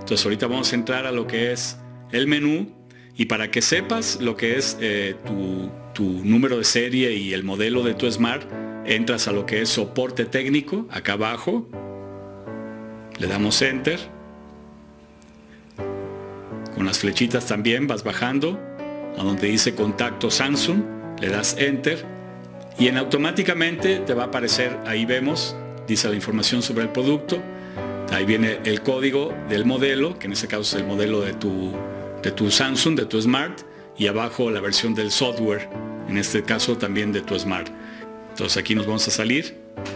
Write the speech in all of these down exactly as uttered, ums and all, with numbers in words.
Entonces ahorita vamos a entrar a lo que es el menú, y para que sepas lo que es eh, tu, tu número de serie y el modelo de tu Smart, entras a lo que es soporte técnico, acá abajo, le damos Enter, con las flechitas también vas bajando a donde dice contacto Samsung, le das Enter y en automáticamente te va a aparecer, ahí vemos, dice la información sobre el producto, ahí viene el código del modelo, que en este caso es el modelo de tu, de tu Samsung, de tu Smart, y abajo la versión del software, en este caso también de tu Smart. Entonces aquí nos vamos a salir.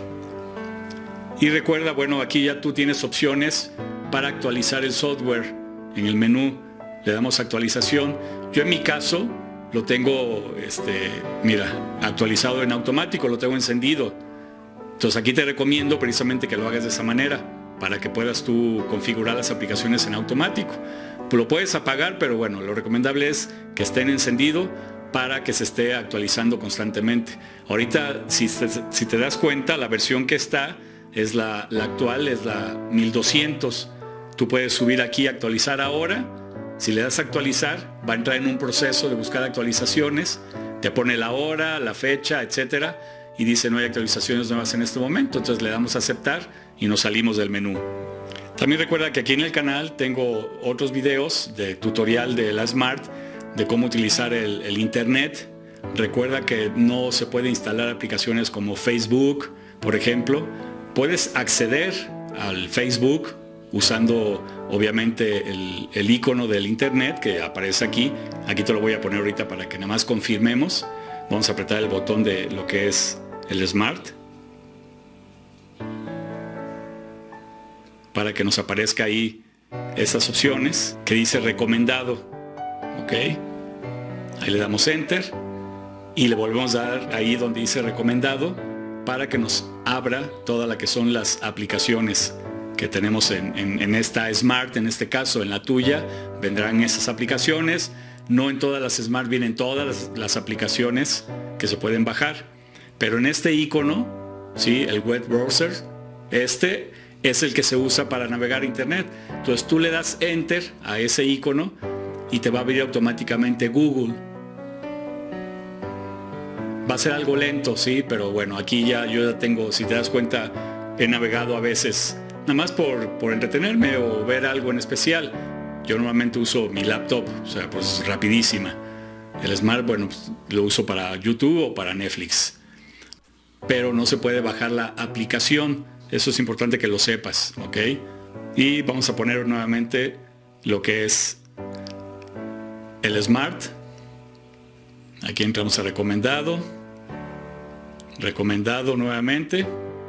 Y recuerda, bueno, aquí ya tú tienes opciones para actualizar el software. En el menú le damos actualización. Yo en mi caso lo tengo, este, mira, actualizado en automático, lo tengo encendido. Entonces aquí te recomiendo precisamente que lo hagas de esa manera, para que puedas tú configurar las aplicaciones en automático. Lo puedes apagar, pero bueno, lo recomendable es que estén encendido para que se esté actualizando constantemente. Ahorita, si te, si te das cuenta, la versión que está es la, la actual, es la mil doscientos. Tú puedes subir aquí actualizar ahora. Si le das a actualizar, va a entrar en un proceso de buscar actualizaciones, te pone la hora, la fecha, etcétera, y dice no hay actualizaciones nuevas en este momento. Entonces le damos a aceptar y nos salimos del menú. También recuerda que aquí en el canal tengo otros videos de tutorial de la Smart, de cómo utilizar el, el internet. Recuerda que no se puede instalar aplicaciones como Facebook, por ejemplo. Puedes acceder al Facebook usando obviamente el, el icono del internet que aparece aquí. Aquí te lo voy a poner ahorita para que nada más confirmemos. Vamos a apretar el botón de lo que es el Smart para que nos aparezca ahí esas opciones que dice recomendado. Ok, ahí le damos Enter y le volvemos a dar ahí donde dice recomendado para que nos abra todas las que son las aplicaciones que tenemos en, en, en esta Smart. En este caso, en la tuya vendrán esas aplicaciones. No en todas las Smart vienen todas las, las aplicaciones que se pueden bajar, pero en este icono, ¿sí? El web browser, este es el que se usa para navegar a internet. Entonces tú le das Enter a ese icono y te va a abrir automáticamente Google. Va a ser algo lento, sí, pero bueno, aquí ya yo ya tengo, si te das cuenta, he navegado a veces nada más por, por entretenerme o ver algo en especial. Yo normalmente uso mi laptop, o sea, pues rapidísima. El Smart, bueno, pues, lo uso para YouTube o para Netflix. Pero no se puede bajar la aplicación. Eso es importante que lo sepas, ¿ok? Y vamos a poner nuevamente lo que es el Smart. Aquí entramos a recomendado. Recomendado nuevamente.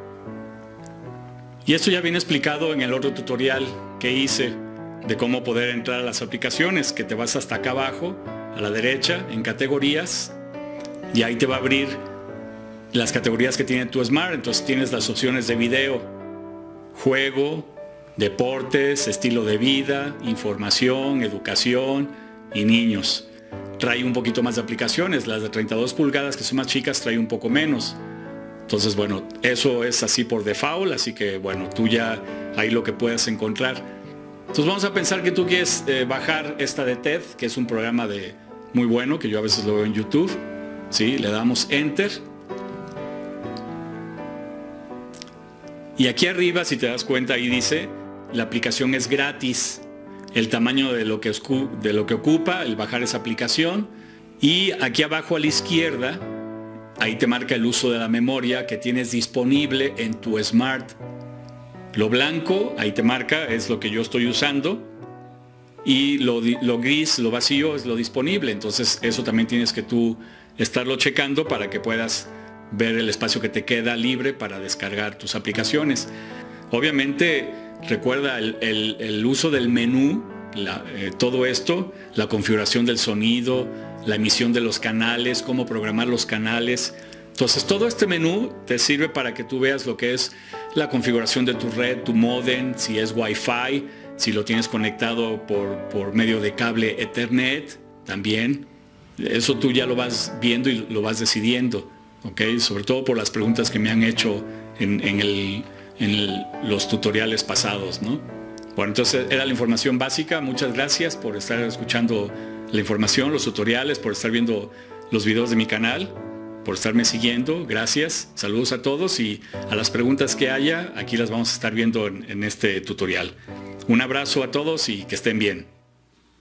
Y esto ya viene explicado en el otro tutorial que hice de cómo poder entrar a las aplicaciones, que te vas hasta acá abajo, a la derecha, en categorías, y ahí te va a abrir las categorías que tiene tu Smart. Entonces tienes las opciones de video, juego, deportes, estilo de vida, información, educación y niños. Trae un poquito más de aplicaciones, las de treinta y dos pulgadas que son más chicas trae un poco menos. Entonces bueno, eso es así por default, así que bueno, tú ya ahí lo que puedas encontrar. Entonces vamos a pensar que tú quieres eh, bajar esta de TED, que es un programa de muy bueno, que yo a veces lo veo en YouTube. ¿Sí? Le damos Enter. Y aquí arriba, si te das cuenta, ahí dice, la aplicación es gratis. El tamaño de lo que, de lo que ocupa, el bajar esa aplicación. Y aquí abajo a la izquierda, ahí te marca el uso de la memoria que tienes disponible en tu Smart. Lo blanco, ahí te marca, es lo que yo estoy usando. Y lo, lo gris, lo vacío, es lo disponible. Entonces eso también tienes que tú estarlo checando para que puedas ver el espacio que te queda libre para descargar tus aplicaciones. Obviamente, recuerda el, el, el uso del menú, la, eh, todo esto, la configuración del sonido, la emisión de los canales, cómo programar los canales. Entonces todo este menú te sirve para que tú veas lo que es la configuración de tu red, tu módem, si es Wi-Fi, si lo tienes conectado por, por medio de cable Ethernet también. Eso tú ya lo vas viendo y lo vas decidiendo, ¿ok? Sobre todo por las preguntas que me han hecho en, en, el, en el, los tutoriales pasados, ¿no? Bueno, entonces era la información básica. Muchas gracias por estar escuchando la información, los tutoriales, por estar viendo los videos de mi canal, por estarme siguiendo. Gracias. Saludos a todos y a las preguntas que haya, aquí las vamos a estar viendo en, en este tutorial. Un abrazo a todos y que estén bien.